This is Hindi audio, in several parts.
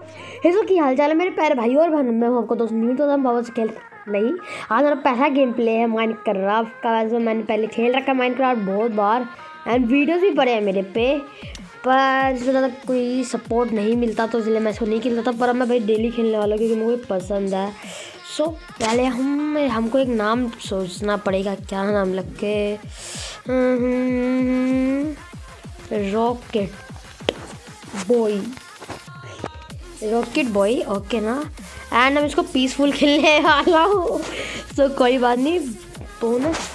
इसको की हाल चाल है मेरे प्यारे भाई और बहन। मैं हूं आपको दोस्त न्यू तो हम बाबा से खेल नहीं। आज मेरा पहला गेम प्ले है माइनक्राफ्ट का। वैसे मैंने पहले खेल रखा है माइनक्राफ्ट बहुत बार एंड वीडियोस भी पड़े हैं मेरे पे, पर इसमें ज़्यादा कोई सपोर्ट नहीं मिलता तो इसलिए मैं इसको नहीं खेलता था। पर अब मैं भाई डेली खेलने वाला हूँ क्योंकि मुझे पसंद है। सो पहले हमको एक नाम सोचना पड़ेगा, क्या नाम रख के। रॉकेट बॉय ओके ना। एंड हम इसको पीसफुल खेलने वाला हूँ। सो कोई बात नहीं। बोनस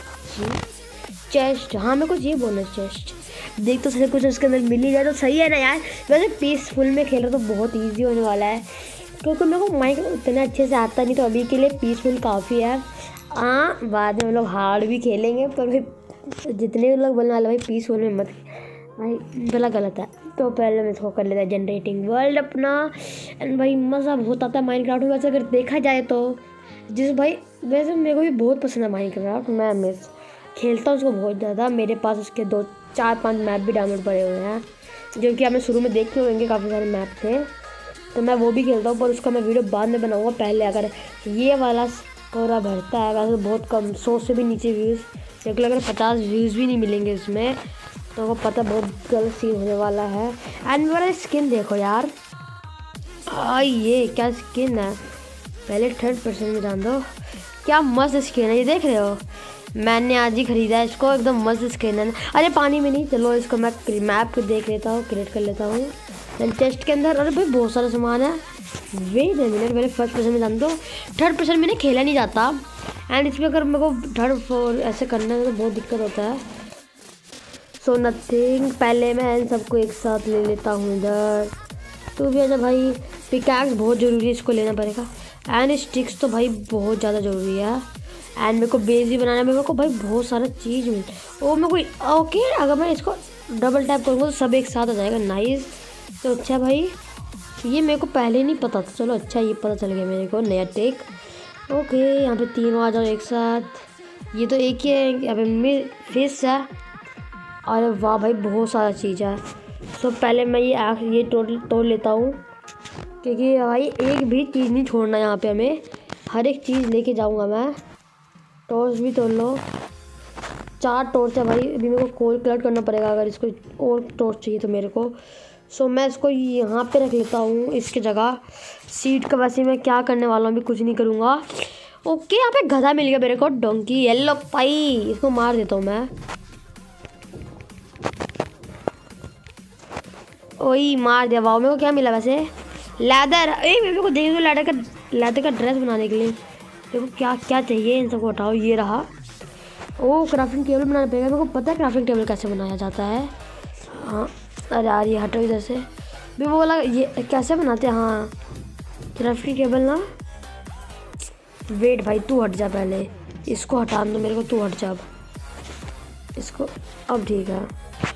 चेस्ट, हाँ मेरे को चाहिए बोनस चेस्ट। देख तो सही कुछ उसके अंदर मिल ही जाए तो सही है ना यार। वैसे पीसफुल में खेल रहा तो बहुत इजी होने वाला है क्योंकि मेरे को माइक उतना अच्छे से आता नहीं, तो अभी के लिए पीसफुल काफ़ी है। हाँ बाद में हम लोग हार्ड भी खेलेंगे, पर भाई जितने लोग बोलने वाले भाई पीसफुल में मत भाई, गला गलत है। तो पहले मैं इसको कर लेता है जनरेटिंग वर्ल्ड अपना। एंड भाई मज़ा बहुत आता है माइनक्राफ्ट में। वैसे अगर देखा जाए तो जिस भाई वैसे मेरे को भी बहुत पसंद है माइनक्राफ्ट। मैं खेलता हूँ उसको बहुत ज़्यादा। मेरे पास उसके 2-4-5 मैप भी डाउनलोड पड़े हुए हैं जो कि आपने शुरू में देखे होंगे, काफ़ी सारे मैप थे। तो मैं वो भी खेलता हूँ, पर उसका मैं वीडियो बाद में बनाऊँगा। पहले अगर ये वाला पूरा भरता है, वैसे बहुत कम 100 से भी नीचे व्यूज़, क्योंकि अगर 50 व्यूज़ भी नहीं मिलेंगे इसमें तो वो पता बहुत गलत सीन होने वाला है। एंड मेरा स्किन देखो यार, ये क्या स्किन है। पहले 3rd में जान दो, क्या मस्त स्किन है ये, देख रहे हो। मैंने आज ही ख़रीदा है इसको, एकदम मस्त स्किन है। अरे पानी में नहीं, चलो इसको मैं मैप को देख लेता हूँ, क्रिएट कर लेता हूँ। एंड चेस्ट के अंदर अरे भाई बहुत सारा सामान है। वेट ए मिनट, पहले 1st में जान दो। 3rd में खेला नहीं जाता। एंड इसमें अगर मेरे को 3rd 4 ऐसे करना है तो बहुत दिक्कत होता है। सो नथिंग, पहले मैं इन सबको एक साथ ले लेता हूँ इधर। तो भी अच्छा भाई, पिकैक्स बहुत ज़रूरी है, इसको लेना पड़ेगा। एंड स्टिक्स तो भाई बहुत ज़्यादा ज़रूरी है। एंड मेरे को बेस भी बनाना है, मेरे को भाई बहुत सारा चीज़ मिल वो मेरे को ओके। अगर मैं इसको डबल टैप करूँगा तो सब एक साथ आ जाएगा, नाइस। तो अच्छा भाई ये मेरे को पहले नहीं पता था, चलो अच्छा ये पता चल गया मेरे को, नया टेक। ओके यहाँ पे तीनों आ जाओ एक साथ। ये तो एक ही है, यहाँ पे फिश है। अरे वाह भाई बहुत सारा चीज़ है। सो पहले मैं ये तोड़ लेता हूँ क्योंकि भाई एक भी चीज़ नहीं छोड़ना यहाँ पे, हमें हर एक चीज़ लेके जाऊँगा मैं। टॉर्च भी तोड़ लो, 4 टॉर्च है भाई। अभी मेरे को कोल कलेक्ट करना पड़ेगा अगर इसको और टॉर्च चाहिए तो मेरे को। सो मैं इसको यहाँ पे रख लेता हूँ इसकी जगह। सीट का वैसे मैं क्या करने वाला हूँ, अभी कुछ नहीं करूँगा। ओके यहाँ पे गधा मिल गया मेरे को, डोंकी। येलो पाई, इसको मार देता हूँ मैं। ओही मार दिया। वाह मेरे को क्या मिला वैसे, लेदर। मेरे को देख दो, लेदर का ड्रेस बनाने के लिए देखो क्या क्या चाहिए। इन सबको हटाओ, ये रहा। ओ क्राफ्टिंग टेबल बनाना पड़ेगा, मेरे को पता है क्राफ्टिंग टेबल कैसे बनाया जाता है। हाँ अरे यार ये हटो इधर से। भी वो बोला ये कैसे बनाते हैं। हाँ क्राफ्टिंग टेबल ना, वेट भाई तू हट जा, पहले इसको हटा दो मेरे को, तू हट जा अब इसको। अब ठीक है।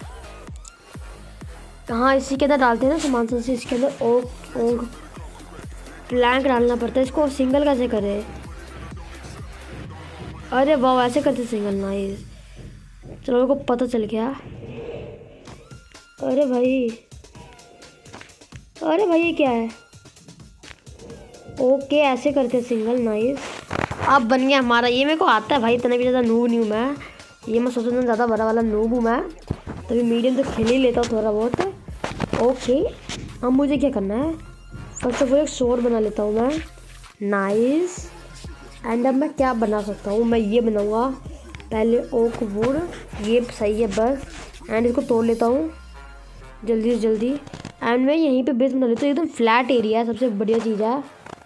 हाँ इसी के अंदर डालते हैं ना सामान से, इसके अंदर ओक प्लैंक डालना पड़ता है। इसको सिंगल कैसे करें। अरे वाह ऐसे करते सिंगल, नाइस। चलो मेरे को पता चल गया। अरे भाई ये क्या है। ओके ऐसे करते सिंगल, नाइस। अब बन गया हमारा। ये मेरे को आता है भाई, इतना भी ज़्यादा नूब नहीं हूँ मैं। ये मैं सोचता हूँ ज़्यादा बड़ा वाला नूब हूँ मैं, तभी मीडियम तो खेल ही लेता हूँ थोड़ा बहुत। ओके अब मुझे क्या करना है, फर्स्ट ऑफ ऑल एक सोर बना लेता हूँ मैं, नाइस। एंड अब मैं क्या बना सकता हूँ, मैं ये बनाऊँगा पहले ओक वुड, ये सही है बस। एंड इसको तोड़ लेता हूँ जल्दी से जल्दी। एंड मैं यहीं पे बेस बना लेता हूँ, एकदम फ्लैट एरिया है, सबसे बढ़िया चीज़ है।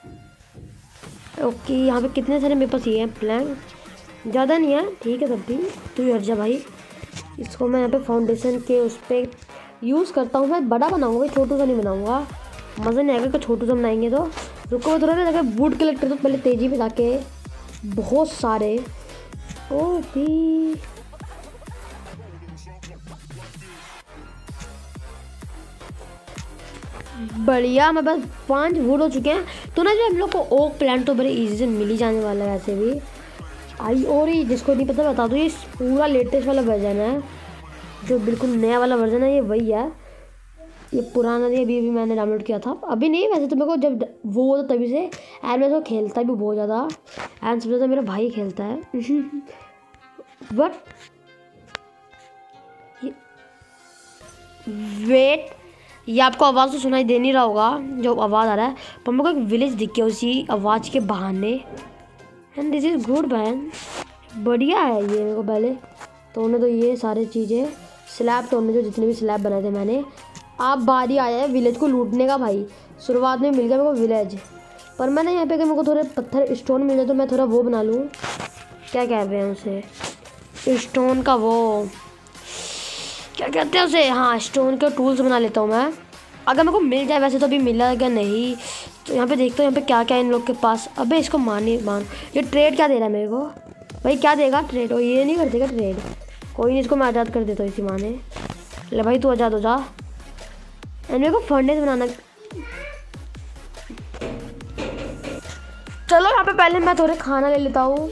ओके यहाँ पे कितने सारे मेरे पास ये हैं प्लैंक, ज़्यादा नहीं है ठीक है, तब भी तू ही हट जा भाई। इसको मैं यहाँ पे फाउंडेशन के उस पर यूज़ करता हूँ। मैं बड़ा बनाऊँगा भाई, छोटू सा नहीं बनाऊँगा, मज़ा नहीं आएगा। छोटू सा बनाएंगे तो रुको मैं थोड़ा ना जाकर वुड कलेक्ट कर दो पहले तेज़ी में जाके, बहुत सारे। ओ भी बढ़िया, मैं बस 5 वुड हो चुके हैं। तो ना जो हम लोग को ओक प्लांट तो बड़े इजी से मिल ही जाने वाला है वैसे भी। और ये जिसको नहीं पता बता दो, ये पूरा लेटेस्ट वाला वर्जन है, जो बिल्कुल नया वाला वर्जन है ये वही है। ये पुराना नहीं, अभी मैंने डाउनलोड किया था, अभी नहीं वैसे तो मेरे को जब वो होता तभी से। एंड मैं तो खेलता भी बहुत ज़्यादा, एंड सबसे ज़्यादा मेरा भाई खेलता है। बट वेट, ये आपको आवाज़ तो सुनाई दे नहीं रहा होगा जो आवाज़ आ रहा है, पर मेरे को एक विलेज दिख गया उसी आवाज़ के बहाने। And this is good man, बढ़िया है ये। मेरे को पहले तोड़ने तो ये सारी चीज़ें, स्लैब तोड़ने जो जितने भी स्लैब बनाए थे मैंने। आप बारी आया है विलेज को लूटने का भाई। शुरुआत में मिल गया मेरे को विलेज, पर मैंने यहाँ पे अगर मेरे को थोड़े पत्थर स्टोन मिल जाए तो मैं थोड़ा वो बना लूँ, क्या कहते हैं उसे, स्टोन का वो क्या कहते हैं उसे, हाँ स्टोन के टूल्स बना लेता हूँ मैं, अगर मेरे को मिल जाए। वैसे तो अभी मिला है क्या नहीं, तो यहाँ पे देखता हूँ यहाँ पे क्या क्या है इन लोग के पास। अबे इसको मान ये ट्रेड क्या दे रहा है मेरे को भाई, क्या देगा ट्रेड? और ये नहीं कर देगा ट्रेड, कोई नहीं, इसको मैं आज़ाद कर देता हूँ इसी माने। ले भाई तू आज़ाद हो जा। एंड मेरे को फर्नेस बनाना, चलो यहाँ पे पहले मैं थोड़े खाना ले लेता हूँ।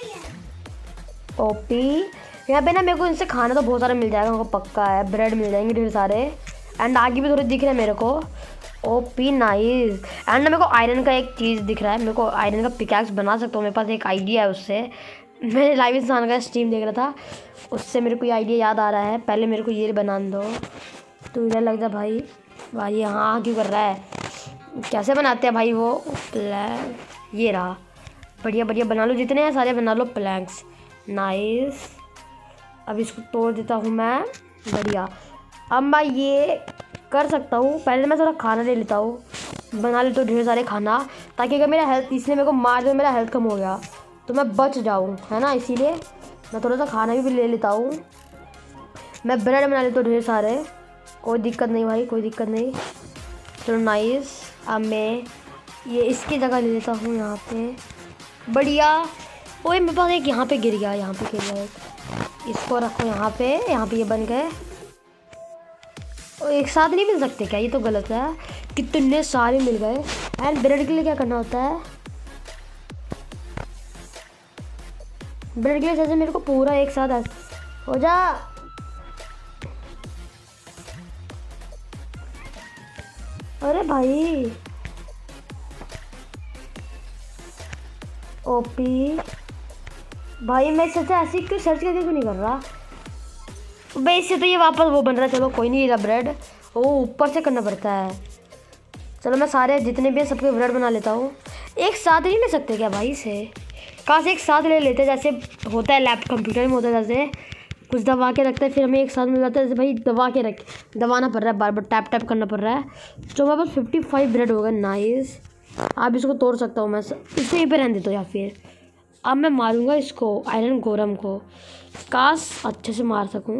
ओपी यहाँ पे ना मेरे को इनसे खाना तो बहुत सारा मिल जाएगा, मेरे को पक्का है। ब्रेड मिल जाएंगे ढेर सारे, एंड आगे भी थोड़े दिख रहे हैं मेरे को। OP nice. एंड ना मेरे को आयरन का एक चीज़ दिख रहा है, मेरे को आयरन का पिकैक्स बना सकता हूँ, मेरे पास एक आइडिया है उससे। मैंने लाइव इंसान का स्ट्रीम देख रहा था, उससे मेरे को ये आइडिया याद आ रहा है। पहले मेरे को ये बना दो, तो इधर लग जा भाई। भाई हाँ क्यों कर रहा है, कैसे बनाते हैं भाई वो प्लैंक, ये रहा। बढ़िया बढ़िया बना लो, जितने हैं सारे बना लो प्लैंक्स। नाइस, अब इसको तोड़ देता हूँ मैं। बढ़िया, अब मैं ये कर सकता हूँ। पहले मैं थोड़ा खाना ले लेता हूँ, बना लेता हूँ ढेर सारे खाना, ताकि अगर मेरा हेल्थ, इसने मेरे को मार दिया, मेरा हेल्थ कम हो गया तो मैं बच जाऊँ, है ना। इसीलिए मैं थोड़ा सा खाना भी ले लेता हूँ। मैं ब्रेड बना लेता हूँ ढेर सारे, कोई दिक्कत नहीं भाई, कोई दिक्कत नहीं। चलो नाइस, अब मैं ये इसकी जगह ले लेता हूँ यहाँ पे। बढ़िया। ओए मेरे पास एक यहाँ पे गिर गया, यहाँ पे गिर गया एक, इसको रखो यहाँ पे ये बन गए। और एक साथ नहीं मिल सकते क्या, ये तो गलत है। कितने सारे मिल गए। एंड ब्रेड के लिए क्या करना होता है, ब्रेड के लिए जैसे मेरे को पूरा एक साथ हो जा। अरे भाई ओपी भाई, मैं सोचा ऐसे क्यों सर्च करके क्यों नहीं कर रहा भाई, इससे तो ये वापस वो बन रहा है। चलो कोई नहीं, रहा ब्रेड वो ऊपर से करना पड़ता है। चलो मैं सारे जितने भी सबके ब्रेड बना लेता हूँ। एक साथ नहीं ले सकते क्या भाई से, काश एक साथ ले लेते, जैसे होता है लैपटॉप कंप्यूटर में होता है, जैसे कुछ दबा के रखता है फिर हमें एक साथ मिल जाता है। जैसे भाई दबाना पड़ रहा है, बार बार टैप टैप करना पड़ रहा है। तो मेरे पास 55 ब्रेड होगा। नाइस, अब इसको तोड़ सकता हूँ मैं, इसे यहीं पे रहने देता हूँ। या फिर अब मैं मारूंगा इसको आयरन गोरम को, काश अच्छे से मार सकूँ।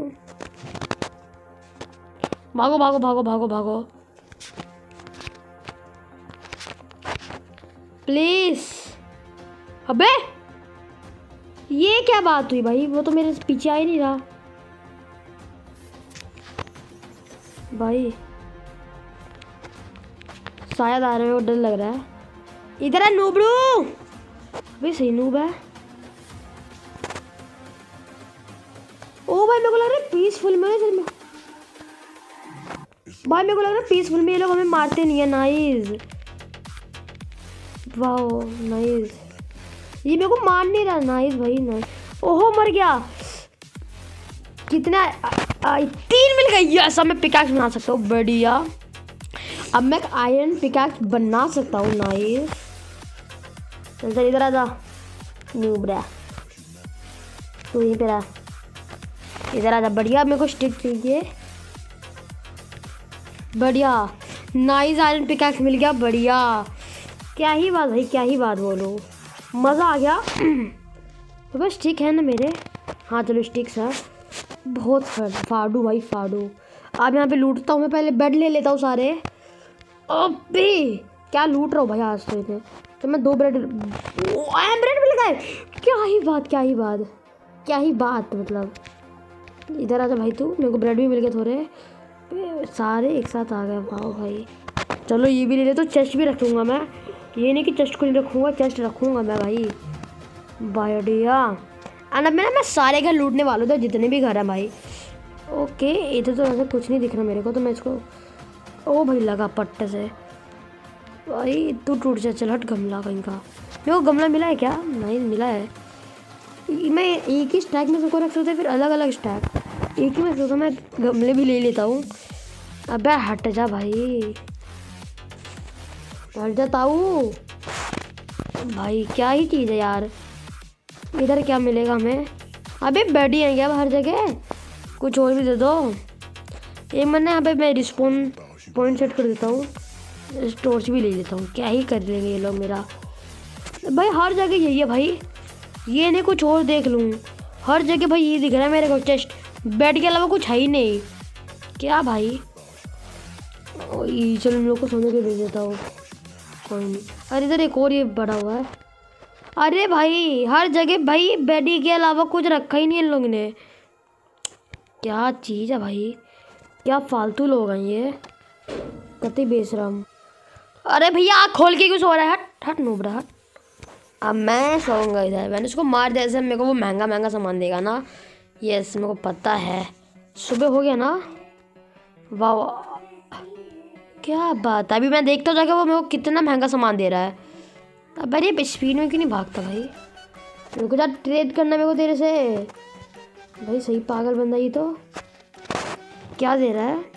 भागो भागो भागो भागो भागो प्लीज। अबे ये क्या बात हुई भाई, वो तो मेरे पीछे आ ही नहीं रहा भाई, शायद आ रहे हो, डर लग रहा है। इधर है नूबड़ू, भाई सही नूब है। ओ भाई मेरे को लग रहा है पीसफुल में, भाई मेरे को लग रहा है पीसफुल में ये लोग हमें मारते नहीं है। नाइस, वाओ नाइस, ये मेरे को मार नहीं रहा। नाइस भाई नाइस। ओहो मर गया। कितना 3 मिल गई। यस, अब मैं पिकैक्स बना सकता हूँ। बढ़िया, अब मैं आयरन पिकैक्स बना सकता हूँ। नाइस, चल इधर आ जा न्यूब्रा, तू यहीं पे रहा, इधर आ जा। बढ़िया, मेरे को स्टिक चाहिए। बढ़िया, नाइस, आयरन पिकैक्स मिल गया। बढ़िया, क्या ही बात भाई, क्या ही बात बोलो, मज़ा आ गया। तो बस स्टिक है ना मेरे, हाँ चलो स्टिक्स है। बहुत फाड़ू भाई फाड़ू। अब यहाँ पे लूटता हूँ मैं, पहले बेड ले लेता हूँ सारे। अबे क्या लूट रहा हूँ भाई आज तो इतने। तो मैं 2 ब्रेड मिल गए। क्या ही बात, क्या ही बात, क्या ही बात, मतलब इधर आ जा भाई तू। मेरे को ब्रेड भी मिल गए थोड़े, सारे एक साथ आ गए। वाह भाई, चलो ये भी ले ले। तो चेस्ट भी रखूँगा मैं, ये नहीं कि चेस्ट को नहीं रखूँगा, चेस्ट रखूँगा मैं भाई। बढ़िया, एंड अब मैं सारे घर लूटने वालों थे, जितने भी घर हैं भाई। ओके, इधर तो ऐसा कुछ नहीं दिख रहा मेरे को, तो मैं इसको ओ भाई लगा पट्टे से भाई, तू टूट जा, चल हट गमला कहीं का। मेरे को गमला मिला है क्या? नहीं मिला है। मैं एक ही स्टैक में सबको रख सकता, फिर अलग अलग स्टैक एक ही में सोचा, मैं गमले भी ले लेता हूँ। अबे हट जा भाई, हट जाता हूँ भाई। क्या ही चीज़ है यार, इधर क्या मिलेगा हमें? अबे बैडी है क्या हर जगह? कुछ और भी दे दो। एक मैंने यहाँ पे मैं रिस्पॉन पॉइंट सेट कर देता हूँ, टॉर्च भी ले लेता हूँ। क्या ही कर लेंगे ये लोग मेरा भाई, हर जगह यही है भाई। ये नहीं कुछ और देख लूँ, हर जगह भाई ये दिख रहा है मेरे को, चेस्ट बेड के अलावा कुछ है ही नहीं। क्या भाई, चलो इन लोग को सोने के भेज देता हूँ, कोई नहीं। अरे इधर एक और ये बड़ा हुआ है। अरे भाई हर जगह भाई बेडी के अलावा कुछ रखा ही नहीं इन लोगों ने। क्या चीज़ है भाई, क्या फालतू लोग हैं ये, कति बेशरम। अरे भैया आँख खोल के क्यों सो रहा है? हट हट नूबड़ा हट। अब मैं सोऊंगा इधर, मैंने उसको मार दिया ऐसे, मेरे को वो महंगा महंगा सामान देगा ना। यस मेरे को पता है, सुबह हो गया ना। वाह क्या बात है, अभी मैं देखता हूँ जाके वो मेरे को कितना महंगा सामान दे रहा है। अब अरे स्पीड में क्यों नहीं भागता भाई? मेरे को यार ट्रेड करना मेरे को तेरे से भाई, सही पागल बंदा। ये तो क्या दे रहा है?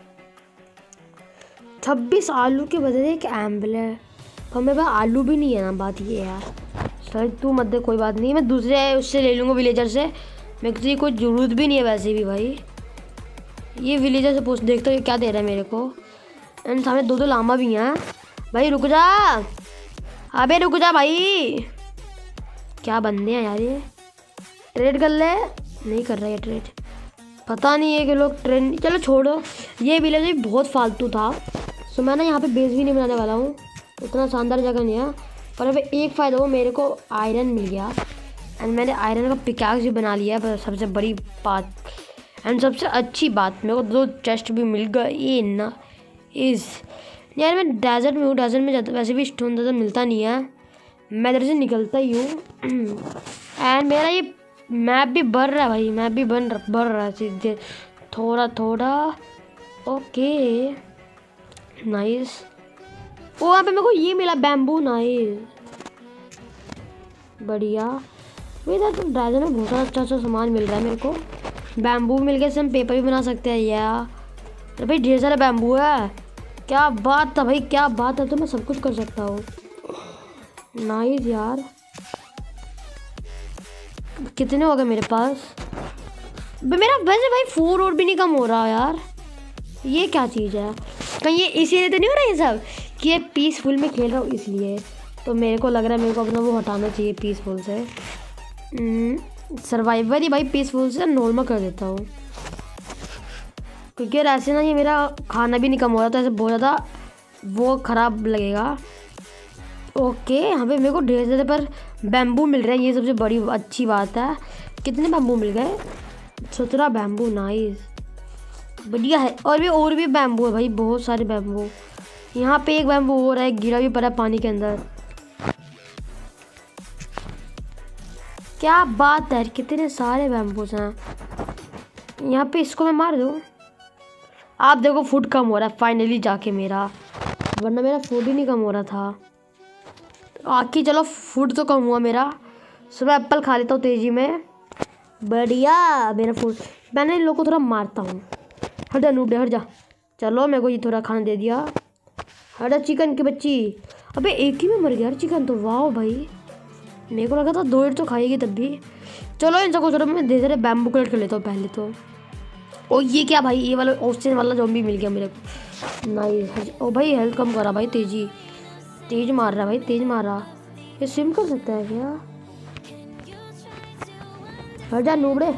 26 आलू के बदले एक एम्बल है, तो मेरे पास आलू भी नहीं है ना। बात ये है यार, सर तू मत दे, कोई बात नहीं, मैं दूसरे उससे ले लूँगा विलेजर से। मेरे को कोई ज़रूरत भी नहीं है वैसे भी भाई। ये विलेजर से पूछ देखता हूँ क्या दे रहा है मेरे को। एंड सामने दो लामा भी हैं भाई, रुक जा। अबे रुक जा भाई, क्या बंदे हैं यार ये। ट्रेड कर ले, नहीं कर रहा है ट्रेड, पता नहीं है कि लोग ट्रेड। चलो छोड़ो, ये विलेज भी बहुत फालतू था। सो मैं ना यहाँ पे बेस भी नहीं बनाने वाला हूँ, उतना शानदार जगह नहीं है। पर अभी एक फ़ायदा हो, मेरे को आयरन मिल गया एंड मैंने आयरन का पिकैक्स भी बना लिया है। सबसे बड़ी बात एंड सबसे अच्छी बात, मेरे को 2 चेस्ट भी मिल गए। ये ना इस यार मैं डेजर्ट में हूँ, डेजर्ट में जाता वैसे भी स्टोन ज़्यादा मिलता नहीं है, मैं इधर से निकलता ही हूँ। एंड मेरा ये मैप भी बढ़ रहा है भाई, मैप भी बढ़ रहा है सीधे थोड़ा थोड़ा। Okay nice. ओ यहाँ पे मेरे को ये मिला बैम्बू, नाइस बढ़िया। इधर तो ड्रैगन में बहुत सारा अच्छा सामान मिल रहा है मेरे को। बैम्बू मिल गया, इससे हम पेपर भी बना सकते हैं यार। अरे भाई ढेर सारा बैम्बू है, क्या बात है भाई, क्या बात है। तो मैं सब कुछ कर सकता हूँ, नाइस यार। कितने हो गए मेरे पास? मेरा वैसे भाई 4 और भी नहीं कम हो रहा यार, ये क्या चीज़ है? कहीं ये इसीलिए तो नहीं हो रहा ये सब कि ये पीसफुल में खेल रहा हूँ इसलिए? तो मेरे को लग रहा है मेरे को अपना वो हटाना चाहिए पीसफुल से। सर्वाइवर ही भाई पीसफुल से नॉर्मल कर देता हूँ, क्योंकि ऐसे ना ये मेरा खाना भी नहीं कम हो रहा, तो ऐसे बहुत ज़्यादा वो ख़राब लगेगा। ओके यहाँ पे मेरे को ढेर सारे पर बैम्बू मिल रहे हैं, ये सबसे बड़ी अच्छी बात है। कितने बैम्बू मिल गए? 17 बैम्बू, नाइस बढ़िया है। और भी बैम्बू है भाई, बहुत सारे बैम्बू। यहाँ पे एक बैम्बू हो रहा है, गिरा भी पड़ा पानी के अंदर। क्या बात है, कितने सारे बैम्बूस हैं यहाँ पे। इसको मैं मार दूँ? आप देखो फूड कम हो रहा है फाइनली जाके मेरा, वरना मेरा फूड ही नहीं कम हो रहा था। आखिर चलो फूड तो कम हुआ मेरा। सुबह एप्पल खा लेता हूँ तेज़ी में, बढ़िया मेरा फूड। मैंने इन लोगों को थोड़ा मारता हूँ, हट जा नूबड़े हट जा। चलो मेरे को ये थोड़ा खाना दे दिया, हट जा चिकन की बच्ची। अबे एक ही में मर गया यार चिकन तो, वाह भाई मेरे को लगा था 2 तो खाएगी तब भी। चलो इन सबको थोड़ा मैं धीरे धीरे बैम्बू कलेक्ट कर लेता हूँ पहले तो। ओ ये क्या भाई, ये वाला ऑक्सीजन वाला ज़ॉम्बी मिल गया मेरे को, नाइस। ओ भाई हेल्थ कम करा भाई, तेज मार रहा भाई, तेज मार रहा। ये सिम कर सकता है क्या? हट जा नूबड़े,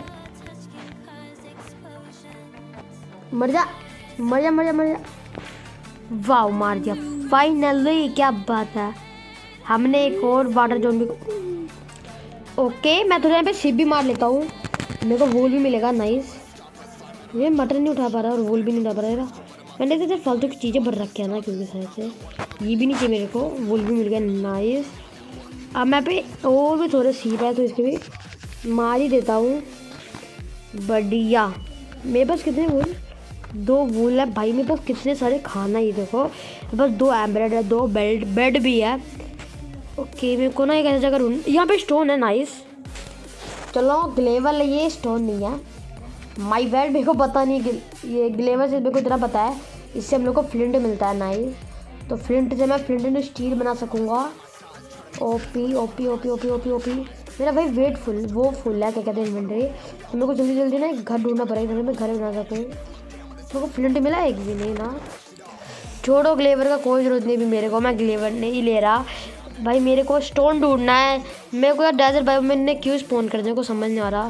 मर जा मर जा मर जा मर जा। वाह मार दिया फाइनली, क्या बात है। हमने एक और वाटर ज़ॉम्बी को। ओके मैं थोड़ा यहाँ पे शिप भी मार लेता हूँ, मेरे को वूल भी मिलेगा, नाइस। ये मटर नहीं उठा पा रहा और वूल भी नहीं उठा पा रहा। मैंने तो फालतू की चीज़ें भर रखी है ना, क्योंकि शायद से ये भी नहीं चाहिए मेरे को। वूल भी मिल गया, नाइस। अब मैं पे और भी थोड़े सीप है तो इसके भी मार ही देता हूँ, बढ़िया। मेरे पास कितने वूल? 2 वूल है भाई मेरे पास, कितने सारे खाना, ये देखो बस 2 एम्ब्रेड है, 2 बेड भी है। ओके मेरे को ना एक ऐसी जगह ढूंढ, यहाँ पे स्टोन है नाइस। चलो ग्लेवर ये स्टोन नहीं है, माई बैड, मेरे को पता नहीं ये ग्लेवर से मेरे को इतना पता है, इससे हम लोग को फ्लिंट मिलता है नाइस। तो फ्लिंट से मैं फ्लिंट एंड स्टील बना सकूँगा। OP OP OP OP OP OP मेरा भाई वेट फुल वो फुल है, क्या कहते हैं इन्वेंटरी। तो मेरे को जल्दी जल्दी ना एक घर ढूंढना पड़ेगा, मैं घर बना सकूँ। मेरे को फ्लिंट मिला एक भी नहीं ना, छोड़ो ग्लेवर का कोई ज़रूरत नहीं भी मेरे को, मैं ग्लेवर नहीं ले रहा भाई, मेरे को स्टोन ढूंढना है। मेरे को यार डेजर्ट बायो में ने क्यों स्पॉन कर दिया को समझ नहीं आ रहा।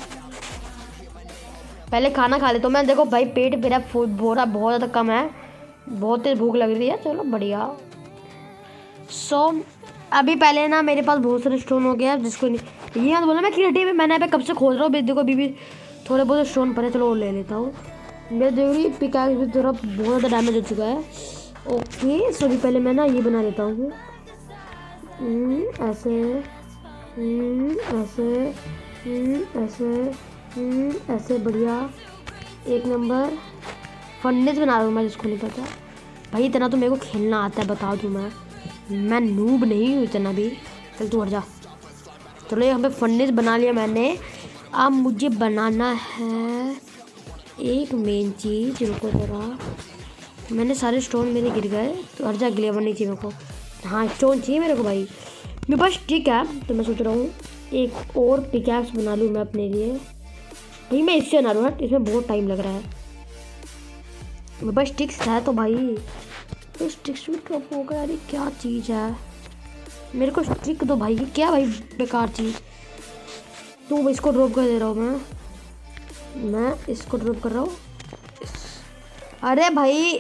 पहले खाना खा ले तो मैं, देखो भाई पेट मेरा बोरा बहुत ज़्यादा कम है, बहुत तेज भूख लग रही है। चलो बढ़िया। अभी पहले ना मेरे पास बहुत सारे स्टोन हो गया, जिसको नहीं ये मत बोला मैं क्रिएटिव, मैंने यहाँ पे कब से खोज रहा हूँ, देखो अभी भी थोड़े बहुत स्टोन पड़े, चलो वो ले लेता हूँ। मेरे जरूरी पिकैक्स भी थोड़ा बहुत ज़्यादा डैमेज हो चुका है। ओके सो अभी पहले मैं ना ये बना लेता हूँ, ऐसे ऐसे ऐसे ऐसे बढ़िया, एक नंबर। फर्नेस बना रहा हूँ मैं, जिसको नहीं पता भाई, इतना तो मेरे को खेलना आता है, बता दूँ मैं नूब नहीं हूँ इतना भी। चल तू हट जा। चलो ये हमें फर्नेस बना लिया मैंने। अब मुझे बनाना है एक मेन चीज़, रुको जरा, मैंने सारे स्टोन मेरे गिर गए, तो हट जा, ग्लेवर नहीं चाहिए मेरे को। हाँ स्टोन चाहिए मेरे को भाई, मेरे पास स्टिक है, तो मैं सोच रहा हूँ एक और पिकैक्स बना लूँ मैं अपने लिए। भाई मैं इससे बना लूँ, इसमें बहुत टाइम लग रहा है। मेरे पास स्टिक्स है तो भाई, तो स्टिक्स भी ड्रॉप हो गया, अरे क्या चीज़ है, मेरे को स्टिक दो भाई। क्या भाई बेकार चीज़, तो इसको ड्रॉप कर दे रहा हूँ मैं इसको ड्रॉप कर रहा हूँ। अरे भाई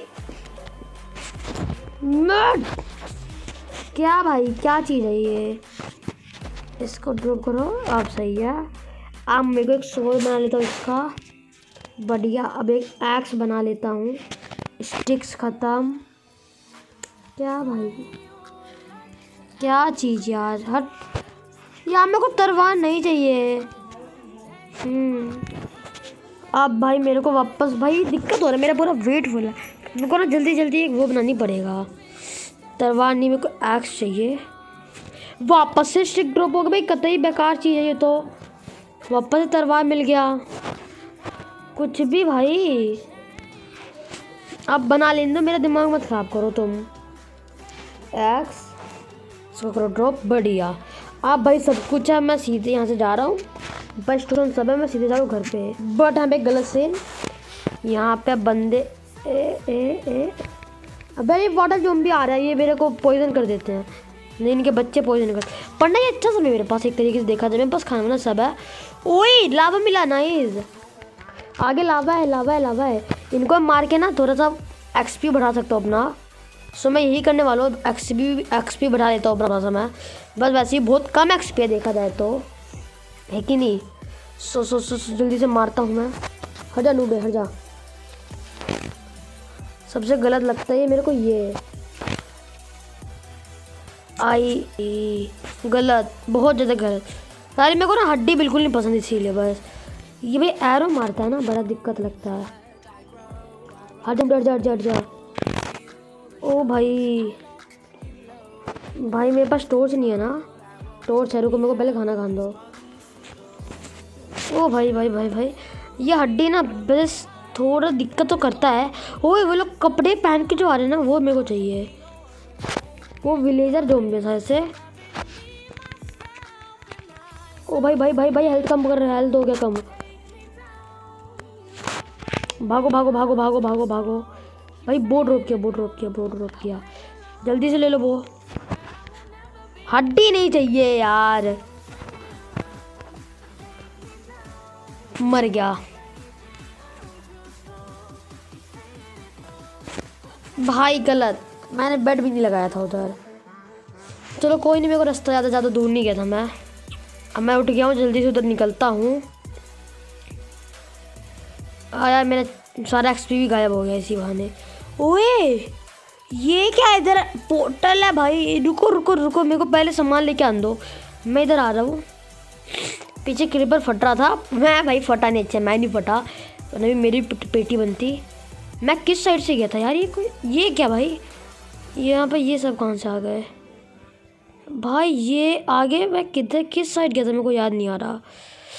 क्या भाई क्या चीज़ है ये, इसको ड्रॉप करो। अब सही है। अब मेरे को एक सोल बना लेता हूँ इसका, बढ़िया। अब एक एक्स बना लेता हूँ, स्टिक्स ख़त्म। क्या भाई क्या चीज़ यार, हट यार, मेरे को तलवार नहीं चाहिए। अब भाई मेरे को वापस भाई दिक्कत हो रहा है, मेरा पूरा वेट फुल है, मेरे को ना जल्दी जल्दी एक वो बनानी पड़ेगा, तलवार नहीं, मेरे को एक्स चाहिए। वापस से स्टिक ड्रॉप हो गया भाई, कतई बेकार चीज़ है ये तो। वापस से तलवार मिल गया, कुछ भी भाई। अब बना लेने दो, मेरा दिमाग मत ख़राब करो तुम। एक्स इसको करो ड्रॉप, बढ़िया। अब भाई सब कुछ है, मैं सीधे यहाँ से जा रहा हूँ, बस तुरंत सब है, मैं सीधे जा रहा हूँ घर पे। बट यहाँ पे गलत सीन, यहाँ पे बंदे अबे ये वाटर ज़ॉम्बी आ रहा है, ये मेरे को पॉइजन कर देते हैं। नहीं इनके बच्चे पॉइजन कर, पढ़ना ये अच्छा समय मेरे पास एक तरीके से देखा जाए, मेरे पास खाना वाना सब है। ओए लावा मिला, नाइस। आगे लावा है, लावा है, लावा है। इनको मार के ना थोड़ा सा एक्सपी बढ़ा सकता हूँ अपना, सो मैं यही करने वाला हूँ, एक्सपी बढ़ा लेता हूँ अपना समय। बस वैसे ही बहुत कम एक्सपी है देखा जाए तो, है कि नहीं। सो जल्दी से मारता हूँ मैं। हट जा नूबे, हट जा। सबसे गलत लगता है ये मेरे को, ये आई गलत, बहुत ज़्यादा गलत। सारी मेरे को ना हड्डी बिल्कुल नहीं पसंद, इसीलिए बस ये भाई एरो मारता है ना, बड़ा दिक्कत लगता है। हट जा, डर जा। ओ भाई मेरे पास टॉर्च नहीं है ना, टॉर्च है, रुको मेरे को पहले खाना खान दो। ओ भाई ये हड्डी ना बस थोड़ा दिक्कत तो करता है। ओए वो लोग कपड़े पहन के जो आ रहे हैं ना, वो मेरे को चाहिए, वो विलेजर ज़ॉम्बी है ऐसे। ओ भाई हेल्थ कम कर रहा है, हेल्थ हो गया कम। भागो भाई, बोट रोक किया, जल्दी से ले लो। वो हड्डी नहीं चाहिए यार, मर गया भाई, गलत, मैंने बेड भी नहीं लगाया था उधर। चलो कोई नहीं, मेरे को रास्ता ज़्यादा दूर नहीं गया था मैं। अब मैं उठ गया हूँ, जल्दी से उधर निकलता हूँ। यार मेरा सारा एक्सपी भी गायब हो गया इसी बहाने। ओए ये क्या इधर पोर्टल है भाई, रुको मेरे को पहले सामान लेके आन दो, मैं इधर आ रहा हूँ। पीछे क्रीपर फट रहा था, मैं भाई फटा नहीं, अच्छा मैं नहीं फटा, वरना भी मेरी पेटी बनती। मैं किस साइड से गया था यार? ये क्या भाई? यहाँ पे ये सब कहाँ से आ गए भाई? ये आगे मैं किस साइड गया था मेरे को याद नहीं आ रहा।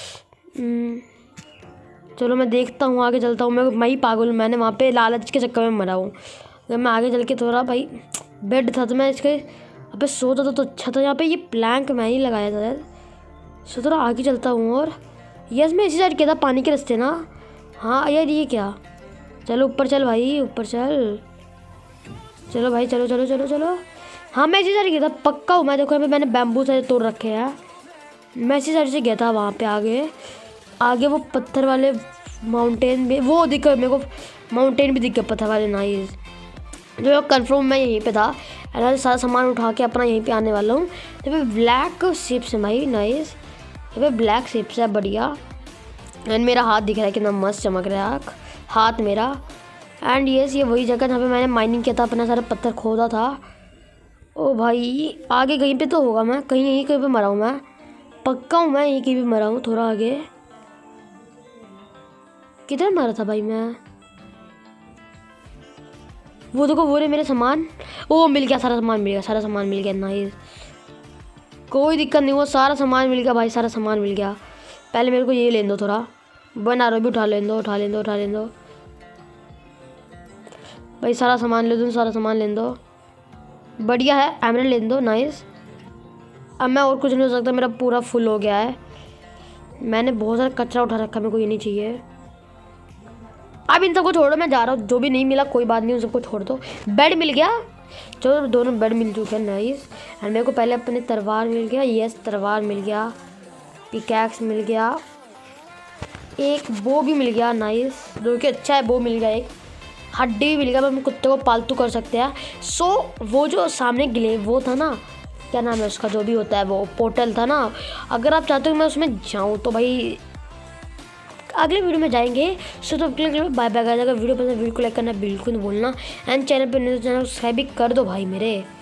चलो मैं देखता हूँ, आगे चलता हूँ। मैं ही पागल हूँ, मैंने वहाँ पे लालच के चक्कर में मरा हूँ। अगर मैं आगे चल के थोड़ा भाई बेड था तो मैं इसके अबे सोता तो अच्छा था। यहाँ पे ये प्लैंक मैं ही लगाया था यार। सो थोड़ा आगे चलता हूँ। और यस मैं इसी साइड किया था, पानी के रास्ते ना। हाँ यार ये क्या? चलो ऊपर चल भाई, ऊपर चल। चलो भाई चलो चलो चलो चलो। हाँ मैं इसी साइड गया था, पक्का हूँ मैं। देखो यहाँ पे मैंने बैम्बू सारे तोड़ रखे हैं। मैं इसी साइड से गया था वहाँ पे। आगे वो पत्थर वाले माउंटेन भी वो दिखा मेरे को। माउंटेन भी दिख गया पत्थर वाले, नाइस। जो कंफर्म मैं यहीं पे था। एंड सारा सामान उठा के अपना यहीं पे आने वाला हूँ। यहाँ पे ब्लैक शिप्स है भाई, नाइस। यहाँ पे ब्लैक शिप्स है, बढ़िया। एंड मेरा हाथ दिख रहा है कितना मस्त चमक रहा है हाथ मेरा। एंड यस ये वही जगह जहाँ पे मैंने माइनिंग किया था, अपना सारा पत्थर खोदा था। ओ भाई आगे कहीं पे तो होगा, मैं कहीं पे मरा हूँ मैं, पक्का हूँ मैं यहीं कहीं पे मरा हूँ। थोड़ा आगे किधर मारा था भाई मैं? वो देखो वो रहे मेरे सामान। ओ मिल गया, सारा सामान मिल गया, सारा सामान मिल गया, नाइस। कोई दिक्कत नहीं, वो सारा सामान मिल गया भाई, सारा सामान मिल गया। पहले मेरे को ये लेने दो, थोड़ा बना रो भी उठा लेने दो, उठा लेने दो भाई। सारा सामान ले दो, सारा सामान लेने दो, बढ़िया है। एमराल्ड लेने दो, नाइस। अब मैं और कुछ नहीं हो सकता, मेरा पूरा फुल हो गया है। मैंने बहुत सारा कचरा उठा रखा, मेरे को ये नहीं चाहिए। अब इन सबको छोड़ो, मैं जा रहा हूँ। जो भी नहीं मिला कोई बात नहीं, उन सबको छोड़ दो। बेड मिल गया, चलो दोनों बेड मिल चुके हैं, नाइस। एंड मेरे को पहले अपने तलवार मिल गया, यस तलवार मिल गया, पिकैक्स मिल गया, एक बो भी मिल गया, नाइस। जो कि अच्छा है, बो मिल गया, एक हड्डी भी मिल गया। हम कुत्ते को पालतू कर सकते हैं। सो वो जो सामने गिले वो था ना, क्या नाम है उसका, जो भी होता है वो पोर्टल था ना। अगर आप चाहते हो मैं उसमें जाऊँ तो भाई अगले वीडियो में जाएंगे। सो तो बाय बाय। अगर वीडियो पसंद वीडियो को लाइक करना बिल्कुल नहीं भूलना। एंड चैनल पर न्यूज़ चैनल सब्सक्राइब भी कर दो भाई मेरे।